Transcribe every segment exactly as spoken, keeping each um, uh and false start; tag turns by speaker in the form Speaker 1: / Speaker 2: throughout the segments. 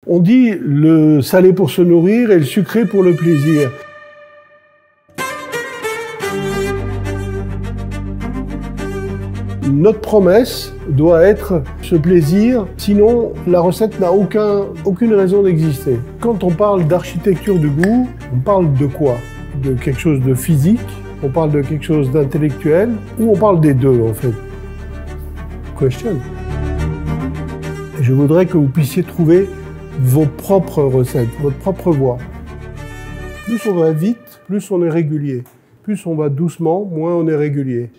Speaker 1: On dit le salé pour se nourrir et le sucré pour le plaisir. Notre promesse doit être ce plaisir, sinon la recette n'a aucun, aucune raison d'exister. Quand on parle d'architecture du goût, on parle de quoi? De quelque chose de physique, on parle de quelque chose d'intellectuel, ou on parle des deux en fait? Question. Je voudrais que vous puissiez trouver vos propres recettes, votre propre voie. Plus on va vite, plus on est régulier. Plus on va doucement, moins on est régulier.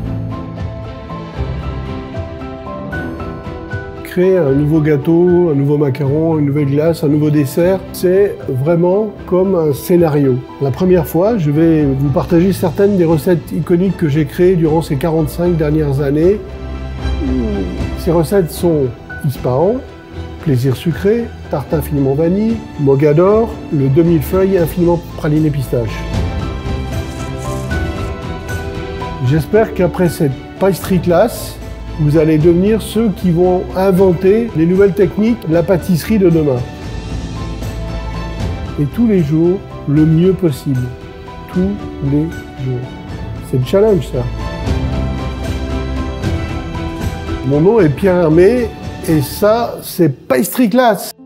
Speaker 1: Créer un nouveau gâteau, un nouveau macaron, une nouvelle glace, un nouveau dessert, c'est vraiment comme un scénario. La première fois, je vais vous partager certaines des recettes iconiques que j'ai créées durant ces quarante-cinq dernières années. Ces recettes sont Ispahan, plaisir sucré, tarte infiniment vanille, mogador, le demi-feuille infiniment praliné pistache. J'espère qu'après cette pastry class, vous allez devenir ceux qui vont inventer les nouvelles techniques de la pâtisserie de demain. Et tous les jours, le mieux possible. Tous les jours. C'est le challenge, ça. Mon nom est Pierre Hermé, et ça, c'est Pastry Class.